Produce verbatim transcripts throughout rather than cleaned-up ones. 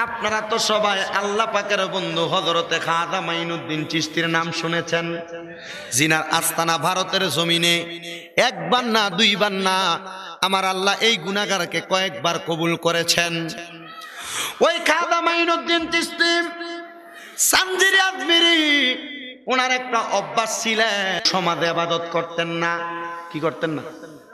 আপনারা তো সবাই আল্লাহ পাকের বন্ধু হযরতে খাজা মাইনুদ্দিন চিশতির নাম শুনেছেন, জিনার আস্তানা ভারতের জমিনে একবার না দুইবার না আমার আল্লাহ এই গুনাহগারকে কয়েকবার কবুল করেছেন। ওই খাজা মাইনুদ্দিন চিশতি সানজিরি আজমিরি, ওনার একটা অভ্যাস ছিল, সমাজে ইবাদত করতেন না। কি করতেন না?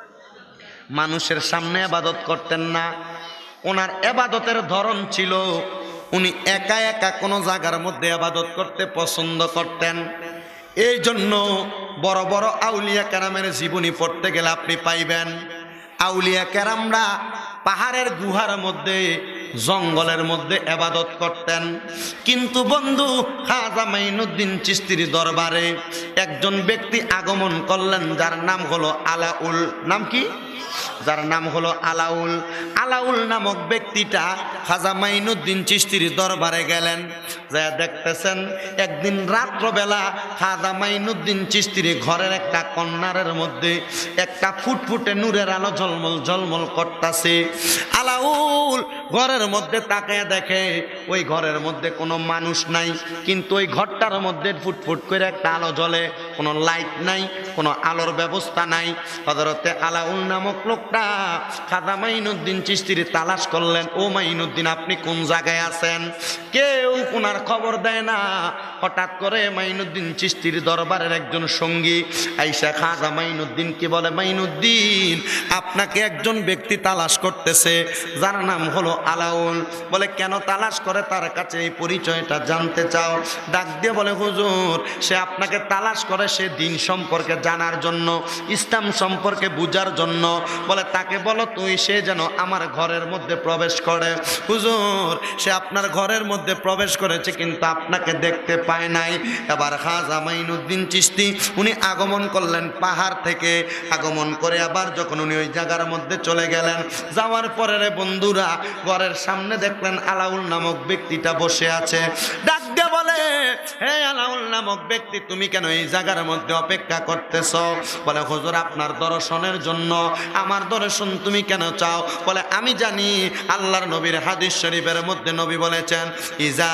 মানুষের সামনে ইবাদত করতেন না। ওনার ইবাদতের ধরন ছিল উনি একা একা কোনো জায়গার মধ্যে ইবাদত করতে পছন্দ করতেন। এই জন্য বড় বড় আউলিয়া কেরামের জীবনী পড়তে গেলে আপনি পাইবেন আউলিয়া কেরামরা পাহাড়ের গুহার মধ্যে জঙ্গলের মধ্যে ইবাদত করতেন। কিন্তু বন্ধু খাজা মাইনুদ্দিন চিশতির দরবারে একজন ব্যক্তি আগমন করলেন যার নাম হলো আলাউল। নাম কি? যার নাম হলো আলাউল। আলাউল নামক ব্যক্তিটা খাজা মাইনুদ্দিন চিশতির দরবারে গেলেন, যা দেখতেছেন একদিন রাত্রবেলা খাজা মাইনুদ্দিন চিশতির ঘরের একটা কর্নারের মধ্যে একটা ফুটফুটে নূরের আলো ঝলমল ঝলমল করতেছে। আলাউল ঘরের মধ্যে তাকিয়ে দেখে ওই ঘরের মধ্যে কোনো মানুষ নাই, কিন্তু ওই ঘরটার মধ্যে ফুটফুট করে একটা আলো জ্বলে, কোনো লাইট নাই, কোনো আলোর ব্যবস্থা নাই। হযরতে আলাউল নামক লোকটা খাজা মাইনুদ্দিন চিশতির তালাশ করলেন, ও মাইনুদ্দিন আপনি কোন জায়গায় আছেন? কেউ কোনার খবর দেয় না। হঠাৎ করে মাইনুদ্দিন চিশতির দরবারের একজন সঙ্গী আইসা খাজা মাইনুদ্দিনকে বলে, মাইনুদ্দিন আপনাকে একজন ব্যক্তি তালাশ করতেছে যার নাম হলো আলাউল। বলে কেন তালাশ করে? তার কাছে এই পরিচয়টা জানতে চাও? ডাক দিয়ে বলে, হুজুর সে আপনাকে তালাশ করে সে দিন সম্পর্কে জানার জন্য, ইসলাম সম্পর্কে বুঝার জন্য। বলে তাকে বলো তুই সে যেন আমার ঘরের মধ্যে প্রবেশ করে। হুজুর সে আপনার ঘরের মধ্যে প্রবেশ করেছে কিন্তু আপনাকে দেখতে পায় নাই। এবার খাজা মাইনুদ্দিন চিশতি উনি আগমন করলেন পাহাড় থেকে। আগমন করে আবার যখন উনি ওই জায়গার মধ্যে চলে গেলেন, যাওয়ার পরে রে বন্ধুরা ঘরের সামনে দেখলেন আলাউল নামক ব্যক্তিটা বসে আছে। ডাক দিয়ে বলে, হে আলাউল নামক ব্যক্তি তুমি কেন এই জায়গার মধ্যে অপেক্ষা করতেছ? বলে হুজুর আপনার দর্শনের জন্য। আমার দর্শন তুমি কেন চাও? বলে আমি জানি আল্লাহর নবীর হাদিস শরীফের মধ্যে নবী বলেছেন, ইজা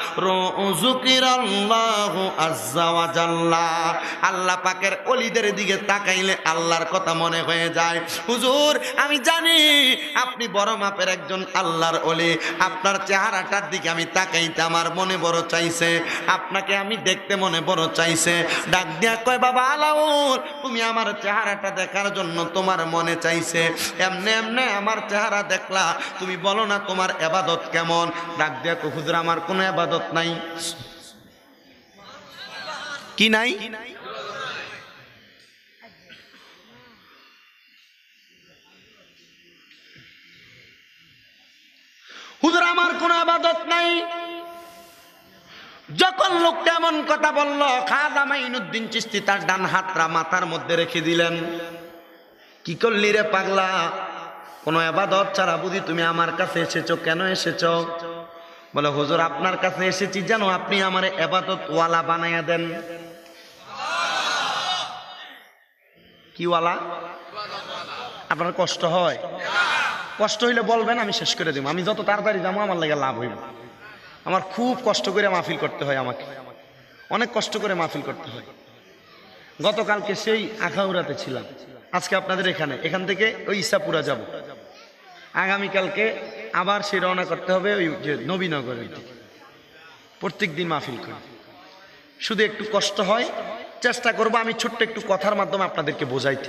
যুকিরাল্লাহু আযজা ওয়া জাল্লা, আল্লাহ পাকের ওলিদের দিকে তাকাইলে আল্লাহর কথা মনে হয়ে যায়। হুজুর আমি জানি আপনি বড় মাপের একজন আল্লাহর ওলি, আপনার চেহারাটার দিকে আমি তাকাইতে আমার মনে বড় চাইছে, আপনাকে আমি দেখতে মনে বড় চাইছে। ডাক দিয়া কয়, বাবা আলাউল তুমি আমার চেহারাটা দেখার জন্য তোমার মনে চাইছে, এমনে এমনে আমার চেহারা দেখলা, তুমি বলো না তোমার ইবাদত কেমন? ডাক দিয়া কয়, হুজুর আমার কোনো ইবাদত নাই। কি নাই? হুজুর আমার কোনো ইবাদত নাই। যখন লোকটা এমন কথা বলল, খাজা মাইনুদ্দিন চিশতি তার ডান হাতটা মাথার মধ্যে রেখে দিলেন। কি করলি রে পাগলা? কোনো ইবাদত ছাড়া বুঝি তুমি আমার কাছে এসেছো? কেন এসেছো? বলে হুজুর আপনার কাছে এসেছি জানো আপনি আমার ইবাদত ওয়ালা বানাইয়া দেন। কি ওয়ালা? আপনার কষ্ট হয়? কষ্ট হইলে বলবেন, আমি শেষ করে দেব। আমি যত তাড়াতাড়ি যাবো আমার লাগে লাভ হইব। আমার খুব কষ্ট করে মাহফিল করতে হয়, আমাকে অনেক কষ্ট করে মাহফিল করতে হয়। গতকালকে সেই আখাউড়াতে ছিলাম, আজকে আপনাদের এখানে, এখান থেকে ওই ইসাপুরা যাব। আগামীকালকে আবার সেই রওনা করতে হবে ওই যে নবীনগরের দিকে। প্রত্যেক দিন মাহফিল করি, শুধু একটু কষ্ট হয়। চেষ্টা করবো আমি ছোট্ট একটু কথার মাধ্যমে আপনাদেরকে বোঝাইতে।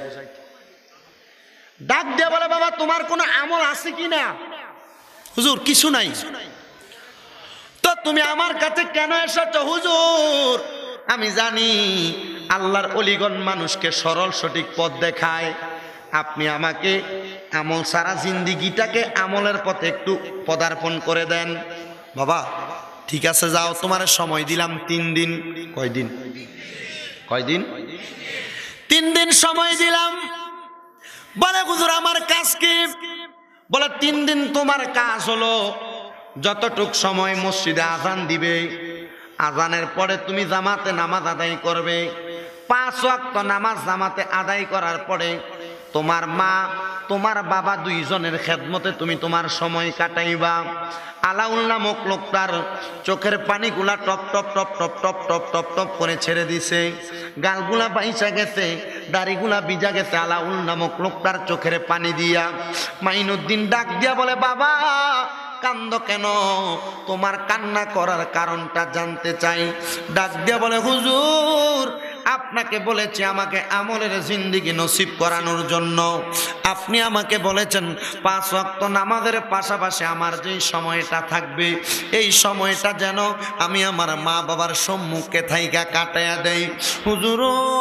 ডাক দিয়ে বলে, বাবা তোমার কোনো আমল আছে কি না? হুজুর কিছু নাই। তো তুমি আমার কাছে কেন এসেছো? হুজুর আমি জানি আল্লাহর ওলিগণ মানুষকে সরল সঠিক পথ দেখায়, আপনি আমাকে আমল সারা জিন্দিগিটাকে আমলের পথে একটু পদার্পণ করে দেন। বাবা ঠিক আছে যাও, তোমার সময় দিলাম তিন দিন। কয়দিন? কয়দিন? তিন দিন সময় দিলাম। বলে হুজুর আমার কাজ কি? বলে তিন দিন তোমার কাজ হলো যতটুক সময় মসজিদে আজান দিবে, আজানের পরে তুমি জামাতে নামাজ আদায় করবে। পাঁচ ওয়াক্ত নামাজ জামাতে আদায় করার পরে তোমার মা তোমার বাবা দুইজনের খেদমতে তুমি তোমার সময় কাটাইবা। আলাউল নামক লোকটার চোখের পানিগুলা টপ টপ টপ টপ টপ টপ টপ টপ করে ছেড়ে দিছে, গালগুলা বাইসা গেছে, দাড়িগুলা ভিজা গেছে আলাউল নামক লোকটার চোখের পানি দিয়া। মাইনুদ্দিন ডাক দিয়া বলে, বাবা কান্দো কেন? তোমার কান্না করার কারণটা জানতে চাই। ডাক দিয়া বলে, হুজুর আপনাকে বলেছি আমাকে আমলের জিন্দেগি নসিব করানোর জন্য। আপনি আমাকে বলেছেন পাঁচ ওয়াক্ত নামাজের পাশাপাশি আমার যেই সময়টা থাকবে এই সময়টা যেন আমি আমার মা বাবার সম্মুখে থাইকা কাটাইয়া দেই। হুজুর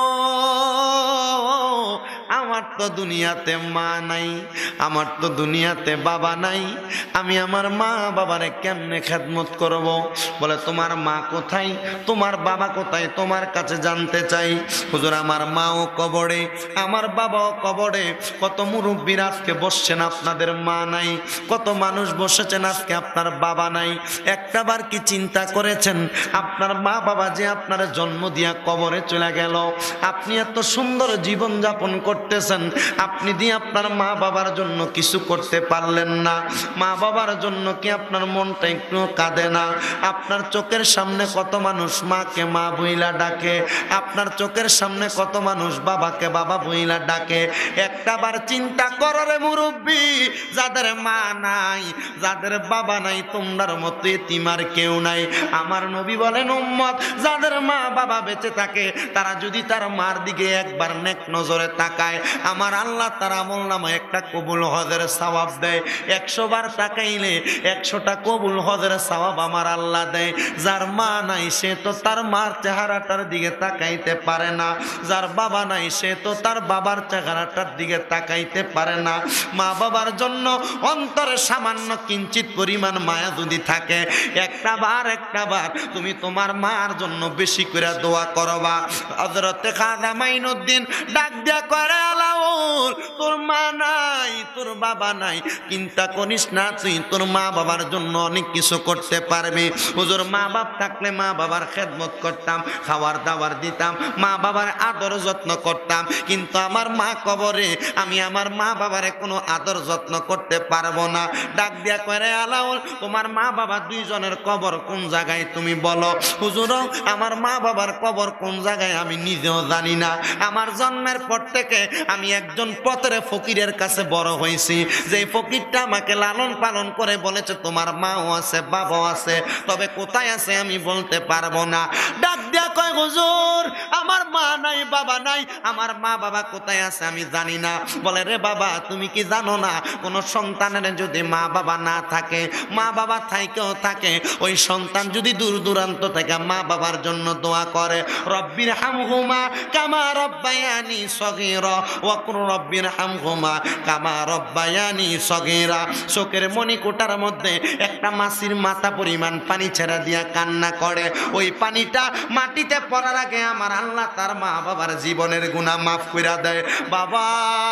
আমার তো দুনিয়াতে মা নাই, আমার তো দুনিয়াতে বাবা নাই, আমি আমার মা বাবারে কেমনে খেদমত করব? বলে, তোমার মা কোথায়, তোমার বাবা কোথায়, তোমার কাছে জানতে চাই। হুজুর আমার মাও কবরে, আমার বাবাও কবরে। কত মুরব্বীর আজকে বসছেন আপনাদের মা নাই, কত মানুষ বসেছেন আজকে আপনার বাবা নাই। একটাবার কি চিন্তা করেছেন আপনার মা বাবা যে আপনার জন্ম দিয়া কবরে চলে গেল, আপনি এত সুন্দর জীবন যাপন করতেছেন, আপনি দিয়ে আপনার মা বাবার জন্য কিছু করতে পারলেন না? মা বাবার জন্য কি আপনার মনটা একটু কাঁদে না? আপনার চোখের সামনে কত মানুষ মাকে মা বইলা ডাকে, আপনার চোখের সামনে কত মানুষ বাবাকে বাবা বইলা ডাকে। একটাবার চিন্তা করো রে মুরব্বী, যাদের মা নাই, যাদের বাবা নাই, তোমার মতো এতিমার কেউ নাই। আমার নবী বলেন, উম্মত যাদের মা বাবা বেঁচে থাকে তারা যদি তার মার দিকে একবার নেক নজরে তাকায়, আমার আল্লাহ তার আমল নামায় একটা কবুল হজের সওয়াব দেয়। একশো বার তাকাইলে একশোটা কবুল হজের সওয়াব আমার আল্লাহ দেয়। যার মা নাই সে তো তার মার চেহারাটার দিকে তাকাইতে পারে না, যার বাবা নাই সে তো তার বাবার চেহারাটার দিকে তাকাইতে পারে না। মা বাবার জন্য অন্তরে সামান্য কিঞ্চিত পরিমাণ মায়া যদি থাকে, একটা বার একটা বার তুমি তোমার মার জন্য বেশি করে দোয়া করবা। হযরতে খাজা মাইনুদ্দিন ডাক দিয়া করে, আলাউল তোর মা নাই, তোর বাবা নাই, চিন্তা করিস না, তুই তোর মা বাবার জন্য অনেক কিছু করতে পারবি। হুজুর মা বাপ থাকলে মা বাবার খেদমত করতাম, খাবার দাবার দিতাম, মা বাবার আদর যত্ন করতাম, কিন্তু আমার মা কবরে, আমি আমার মা বাবারে কোনো আদর যত্ন করতে পারবো না। ডাক দিয়া করে, আলাউল তোমার মা বাবা দুইজনের কবর কোন জায়গায় তুমি বলো। হুজুর আমার মা বাবার কবর কোন জায়গায় আমি নিজেও জানি না। আমার জন্মের পর থেকে আমি একজন পথের ফকিরের কাছে বড় হয়েছি, যে ফকিরটা আমাকে লালন পালন করে বলেছে তোমার মাও আছে বাবাও আছে, তবে কোথায় আছে আমি বলতে পারবো না। ডাক দিয়া কয়, হুজুর আমার মা নাই বাবা নাই, আমার মা বাবা কোথায় আছে আমি জানি না। বলে, রে বাবা তুমি কি জানো না কোন সন্তানের যদি মা বাবা না থাকে, মা বাবা থাইকেও থাকে, ওই সন্তান যদি দূর দূরান্ত থেকে মা বাবার জন্য দোয়া করে, রব্বির হামহুমা কামা রব্বায়ানি সগীরা ওয়া কুর রব্বির হামহুমা কামা রব্বায়ানি সগীরা। চোখের মণিকোটার মধ্যে একটা মাছির মাথা পরিমাণ পানি ছেড়ে দিয়া কান্না করে, ওই পানিটা মাটিতে পড়ার আগে আমার আল্লাহ তার মা বাবার জীবনের গুনাহ মাফ কইরা দেয়। বাবা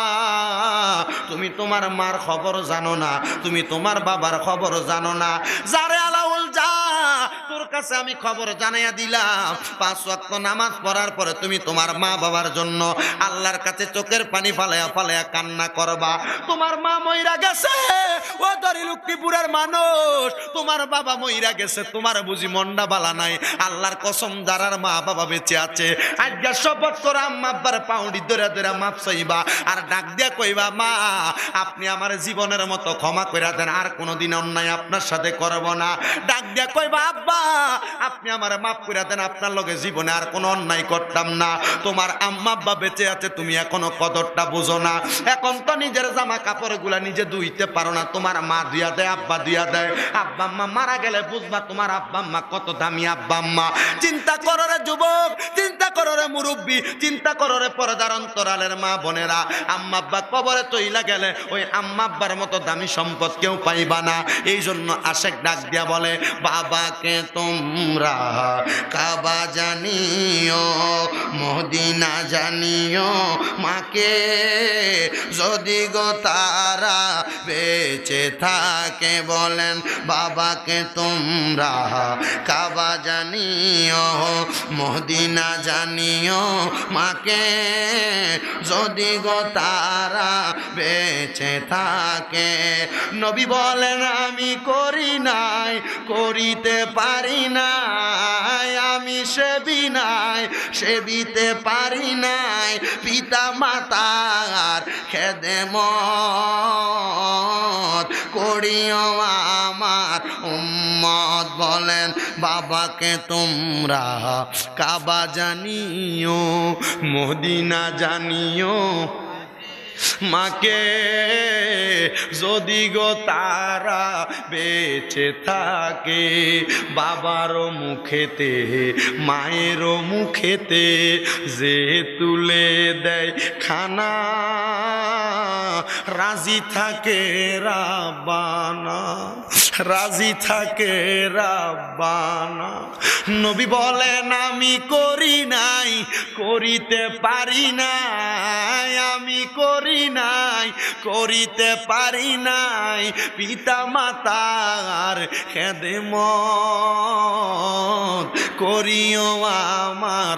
তুমি তোমার মার খবর জানো না, তুমি তোমার বাবার খবর জানো না। যারে আলাউল যা, তোর কাছে আমি খবর জানাইয়া দিলাম, পাঁচ ওয়াক্ত নামাজ পড়ার পরে তুমি তোমার মা বাবার জন্য আল্লাহর কাছে চোখের পানি ফালাইয়া ফালাইয়া কান্না করবা। তোমার মা মইরা গেছে, ও দরি লক্ষ্মীপুরের মানুষ, তোমার বাবা মইরা গেছে, তোমার বুঝি মন্ডা বালা নাই। আল্লাহর কসম যারার মা বাবা বেঁচে আছে আজকে শপথ করে আম্মা আব্বার পাউডি ধরে ধরে মাপ চাইবা আর ডাক দিয়া কইবা, মা আপনি আমার জীবনের মতো ক্ষমা করে দেন, আর কোনোদিন অন্যায় আপনার সাথে করব না। ডাক দিয়া কইবা, আব্বা আপনি আমার মাফ করে দেন, আপনার লগে জীবনে আর কোনো অন্যায় করতাম না। তোমার আম্মা আব্বা বেঁচে আছে, তুমি এখনো কদরটা বুঝো না। এখন তো নিজের জামা কাপড় গুলা নিজে ধুইতে পারো না, তোমার মা ধুইয়া দেয়, আব্বা ধুইয়া দেয়। আব্বা আম্মা মারা গেলে বুঝবা তোমার আব্বা আম্মা কত দামি আব্বা আম্মা। চিন্তা করো রে যুবক, চিন্তা করো রে মুরব্বী, চিন্তা করো রে পর্দার অন্তরালের মা বোনেরা। আম্মা আব্বা কবরে তৈলা গেলে ওই আম্মা আব্বার মতো দামি সম্পদ কেউ পাইবা না। এই জন্য আশেক ডাক দিয়া বলে, বাবাকে তো তোমরা কাবা জানিও মদিনা জানিও মাকে যদি গো তারা বেঁচে থাকে বলেন বাবাকে তোমরা কাবা জানিও মদিনা জানিও মাকে যদি গো তারা বেঁচে থাকে নবী বলেন আমি করি নাই করিতে পারি নাই আমি সেবি নাই সেবিতে পারি নাই পিতা মাতার খেদমত করিও আমার উম্মত বলেন বাবাকে তোমরা কাবা জানিও মদিনা জানিও মাকে যদি গো তারা বেঁচে থাকে বাবারও মুখেতে মায়েরও মুখেতে যে তুলে দেয় খানা রাজি থাকে রাব্বানা রাজি থাকে রাব্বানা নবী বলেন আমি করি নাই করিতে পারি নাই আমি করি নাই করিতে পারি নাই পিতা মাতার খেদমত করিও আমার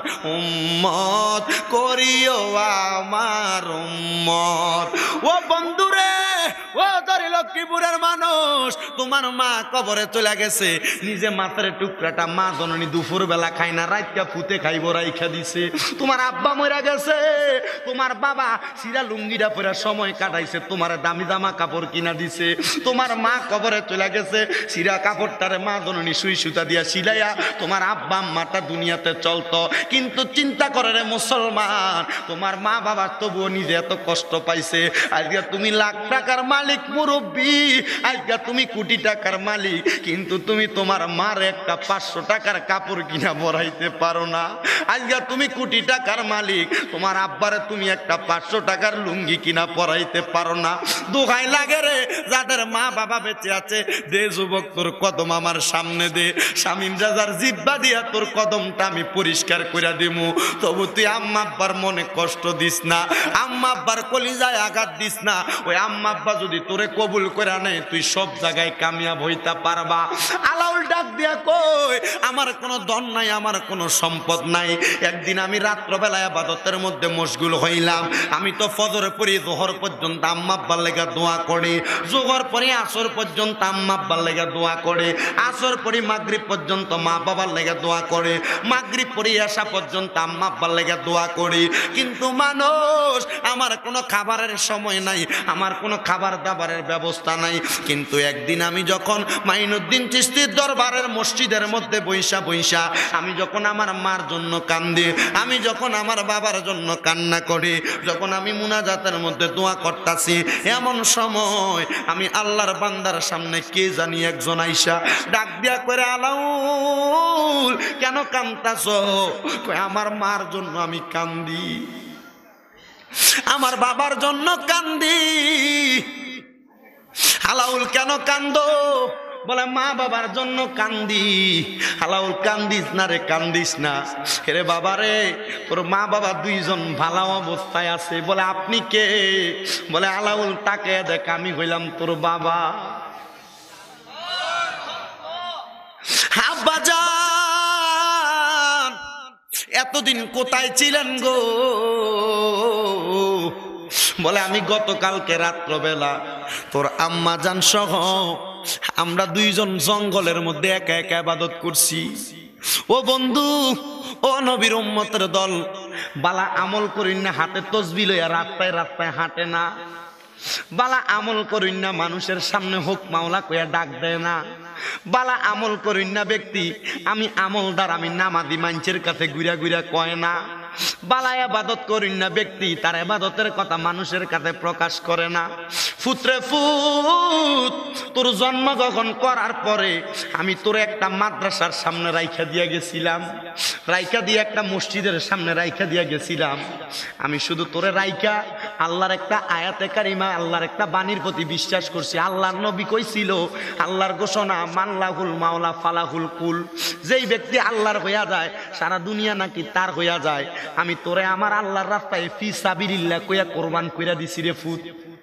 উম্মত করিও আমার উম্মত ও বন্ধুরে ও দারি লক্ষ্মীপুরের মানুষ তোমার মা কবরে চলে গেছে নিজে মাথার টুকরাটা মা জননী দুপুর বেলা খায় না রাতটা ফুতে খাইব রাইখা দিছে তোমার আব্বা মরে গেছে তোমার বাবা সিরা লুঙ্গিটা পরে সময় কাটাইছে তোমার দামি জামা কাপড় কিনা দিছে তোমার মা কবরে চলে গেছে সিরা কাপড়টারে মা জননী সুই সুতা দিয়া সিলাইয়া তোমার আব্বা আম্মাটা দুনিয়াতে চলতো কিন্তু চিন্তা করে রে মুসলমান তোমার মা বাবা তবুও নিজে এত কষ্ট পাইছে আজকে তুমি লাখ টাকার মালিক মুরব্বী আজকে তুমি কোটি টাকার মালিক কিন্তু তুমি তোমার মার একটা পাঁচশো টাকার কাপড় কিনা পরাইতে পারো না আজকে তুমি কোটি টাকার মালিক তোমার আব্বারে তুমি একটা পাঁচশো টাকার লুঙ্গি কিনা পরাইতে পারো না দোহাই লাগে রে যাদের মা বাবা বেঁচে আছে দে যুবক তোর কদম আমার সামনে দে শামিম রাজার জিব্বা দিয়া তোর কদমটা আমি পরিষ্কার করে দিমু তবু তুই আম্মা আব্বার মনে কষ্ট দিস না আম্মা আব্বার কলিজায় আঘাত দিস না ওই আম্মা আব্বা যদি তোরে কবুল করে নেয় তুই সব জায়গায় কামিয়াব হইতে পারবা আলাউল ডাক দিয়া কই আমার কোনো ধন নাই আমার কোনো সম্পদ নাই একদিন আমি রাত্রবেলায় ইবাদতের মধ্যে মশগুল হইলাম আমি তো ফজর পড়ি জোহর পর্যন্ত আম্মা আব্বার লেগে দোয়া করি জোহর পরে আসর পর্যন্ত আম্মা আব্বার লেগে দোয়া করে আসর পরে মাগরিব পর্যন্ত মা বাবার লেগে দোয়া করে মাগরিব পরে আসা পর্যন্ত আম্মা আব্বার লেগে দোয়া করি কিন্তু মানুষ আমার কোনো খাবারের সময় নাই আমার কোনো খাবার দাবারের ব্যবস্থা নাই কিন্তু একদিন আমি যখন মাইনুদ্দিন চিশতির দরবারের মসজিদের মধ্যে বইসা বইসা আমি যখন আমার মার জন্য কান্দি আমি যখন আমার বাবার জন্য কান্না করি যখন আমি মুনাজাতের মধ্যে দোয়া করতাছি এমন সময় আমি আল্লাহর বান্দার সামনে কে জানি একজন আইসা ডাক দিয়া করে আলাউল কেন কান্দাছ কই আমার মার জন্য আমি কান্দি আমার বাবার জন্য কান্দি আলাউল কেন কান্দো বলে মা বাবার জন্য কান্দি আলাউল কান্দিস না রে কান্দিস না রে বাবা রে তোর মা বাবা দুইজন ভালো অবস্থায় আছে বলে আপনি কে বলে আলাউল তাকে দেখ আমি হইলাম তোর বাবা আব্বা জান এতদিন কোথায় ছিলেন গো বলে আমি গতকালকে রাত্রবেলা তোর আম্মা জান সহ আমরা দুইজন জঙ্গলের মধ্যে একা একা ইবাদত করছি ও বন্ধু ও নবীর উম্মতের দল বালা আমল করিন না হাতে তসবিহ লইয়া রাস্তায় রাস্তায় হাঁটে না বালা আমল করিন না মানুষের সামনে হোক মাওলা কইয়া ডাক দেয় না বালা আমল করিন না ব্যক্তি আমি আমলদার আমি নামাজি মানুষের কাছে ঘুরা ঘুরা কয় না বালা ইবাদত করেন না ব্যক্তি তার ইবাদতের কথা মানুষের কাছে প্রকাশ করে না। পুত্রে ফুত, তোর জন্ম যখন করার পরে আমি তোর একটা মাদ্রাসার সামনে রাইখা দিয়া গেছিলাম, রাইখা দিয়ে একটা মসজিদের সামনে রাইখা দিয়া গেছিলাম। আমি শুধু তোরে রাইখা আল্লাহর একটা আয়াতে কারিমা, আল্লাহর একটা বাণীর প্রতি বিশ্বাস করছি। আল্লাহর নবী কইছিল, আল্লাহর ঘোষণা, মাল্লাহুল মাওলা ফালাহুল কুল, যেই ব্যক্তি আল্লাহর হইয়া যায় সারা দুনিয়া নাকি তার হইয়া যায়। আমি তোরে আমার আল্লাহর রাস্তায় ফি সাবিলিল্লাহ কইয়া কোরবান কইরা দিছি রে ফুত।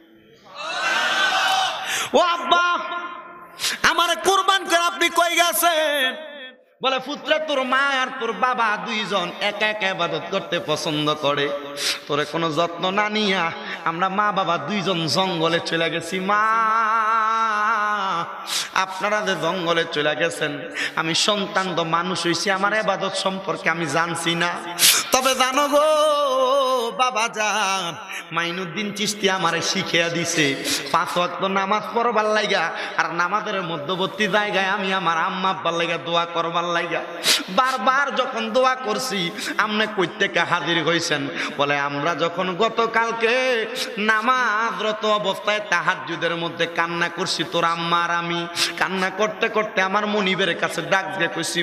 ও আব্বা, আমার কোরবান করে আপনি কই গেছেন? বলে পুত্র, তোর মা আর তোর বাবা দুইজন একা একা ইবাদত করতে পছন্দ করে, তোরে কোনো যত্ন না নিয়া আমরা মা বাবা দুইজন জঙ্গলে চলে গেছি। মা, আপনারা যে জঙ্গলে চলে গেছেন, আমি সন্তান তো মানুষ হইছি, আমার ইবাদত সম্পর্কে আমি জানছি না। তবে জানো গো বাবা যান, মাইনুদ্দিন চিশতি আমারে শিখিয়া দিছে পাঁচ ওয়াক্ত নামাজ পড়বার লাইগা, আর নামাজের মধ্যবর্তী জায়গায় আমি আমার আম্মা আব্বার লাইগা দোয়া করবার লাইগা। বারবার যখন দোয়া করছি, আমনে কই থেকে হাজির হইছেন? বলে আমরা যখন গতকালকে নামাজরত অবস্থায় তাহাজ্জুদের মধ্যে কান্না করছি, তোর আম্মা আর আমি কান্না করতে করতে আমার মনিবের কাছে ডাক দিয়ে কইছি,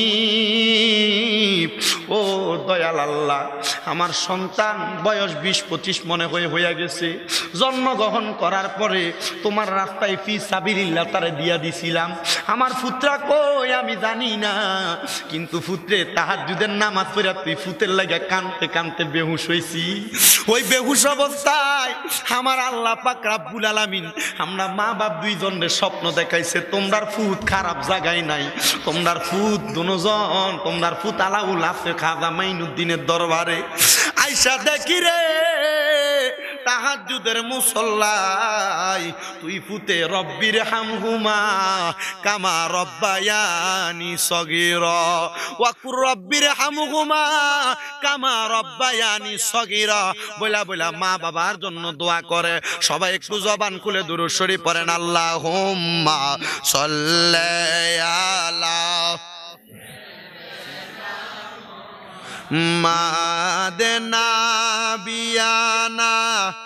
মনিব ও দয়াল আল্লাহ, আমার সন্তান বয়স বিশ পঁচিশ মনে হয়ে হইয়া গেছে, জন্মগ্রহণ করার পরে তোমার রাস্তায় ফি সাবিলিল্লাহ তারে দিয়া দিছিলাম। আমার পুত্রা কই আমি জানি না, কিন্তু পুত্রে তাহাজ্জুদের নামাজ পড়া তুই ফুতের লাগা কানতে কানতে বেহুশ হইছি। ওই বেহুশ অবস্থায় আমার আল্লাহ পাক রব্বুল আলামিন আমরা মা বাপ দুইজনের স্বপ্ন দেখাইছে, তোমরার ফুত খারাপ জায়গায় নাই, তোমরার ফুত দুজন, তোমরার ফুত আলাউল আছে খাজা মাইনুদ্দিনের দরবারে। আইসা দেখি রে তাহাজ্জুদের মুসল্লায় তুই ফুতে রব্বির হামহুমা কামা রব্বায়ানি সগীরা ওয়া কুর রব্বির হামহুমা কামা রব্বায়ানি সগীরা বলা বলা মা বাবার জন্য দোয়া করে। সবাই একটু জবান খুলে দুরূদ শরীফ পড়েন, আল্লাহুম্মা সাল্লি আলা মাদেনা বিয়ানা